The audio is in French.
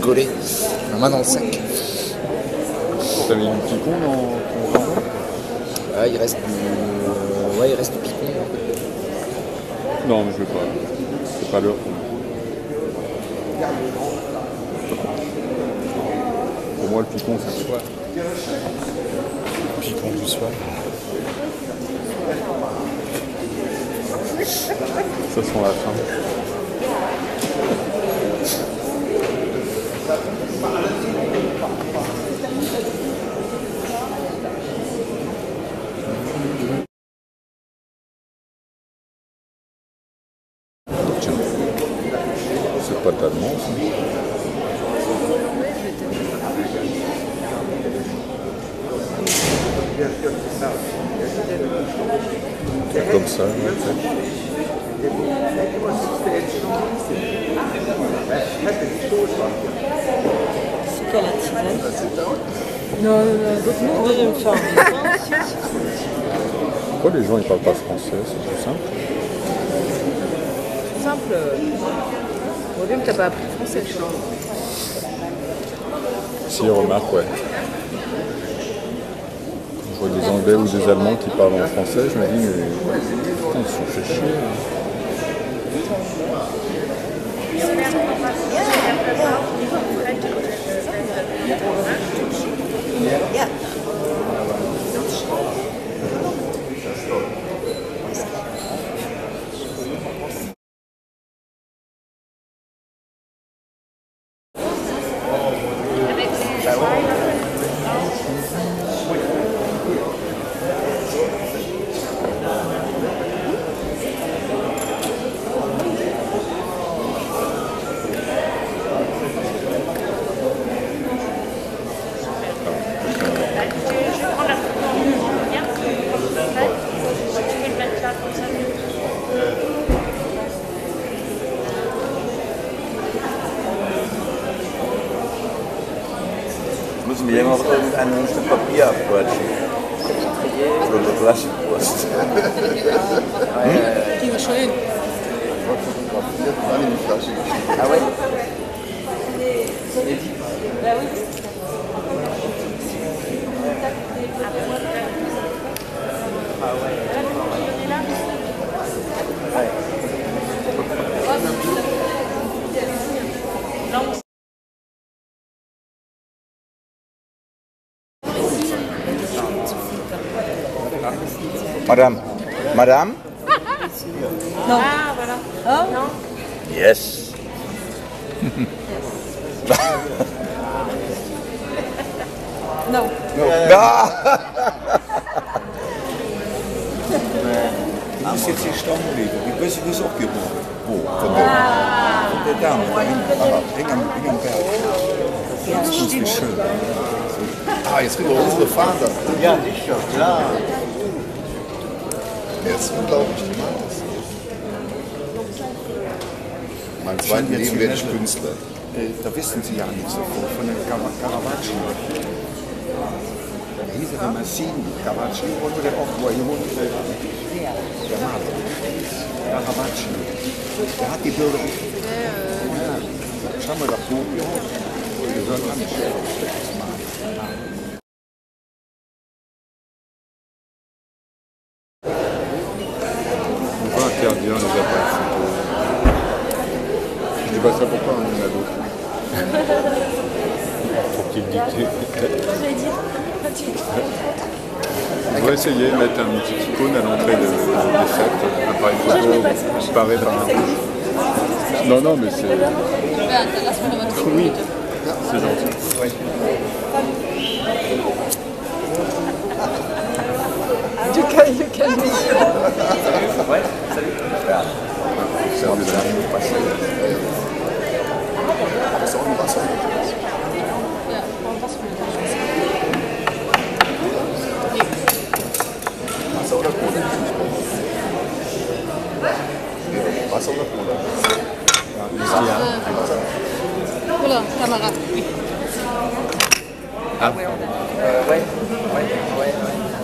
rigoler. La main dans le sac. T'as mis du picon dans ton jambon? Ah, il reste du... ouais, il reste du picon. Non, mais je veux pas. C'est pas l'heure. Pour moi, le picon, c'est le soir. Picon du soir. Ça sent la fin. Tiens, c'est pas tellement ça. Comme ça, en fait. C'est quoi la tisane? Non, deuxième fois. Pourquoi les gens ils parlent pas français? C'est tout simple. C'est simple. On voit bien que t'as pas appris le français, tu vois. Si, remarque, ouais. Je vois des Anglais ou des Allemands qui parlent en français, je me dis, mais putain, ils se sont fait chier. Müssen wir noch irgendein Stück Papier abquatschen. So eine Flaschenwurst. Die war schön. Ah ouais? Madame. Madame? Non. Ah, voilà. Oh non. Yes. Non. Ah. Die ist jetzt hier stehen geblieben. Die Böse ist auch geboren. Wo? Von der... Von der Dame da hinten. Hängt am Berg. Das ist wie schön. Ah, jetzt kriegen wir unsere Fahnder. Ja, sicher, klar. Der ist unglaublich, die macht das. Mein zweites Leben werde ich Künstler. Da wissen Sie ja nichts von der Caravaggio. Da hieß er Massini. Caravaggio wurde der auch, wo er hier wohnt. Der Maler. Caravaggio. Der hat die Bilder. Ja. Schauen wir doch hoch. Wir hören an. On va interdire les appareils photo. Je dis pas ça pourquoi on en a d'autres. Pour qu'il dicte. On va essayer de mettre une petite icône à l'entrée des fêtes. Appareil photo paraît par un rouge. Non, non, mais c'est... Oui, c'est gentil. Du calme. Ouais, salut. Faire des amis. Wasser oder Cola? Cola, Kamera. Ah. Ouais.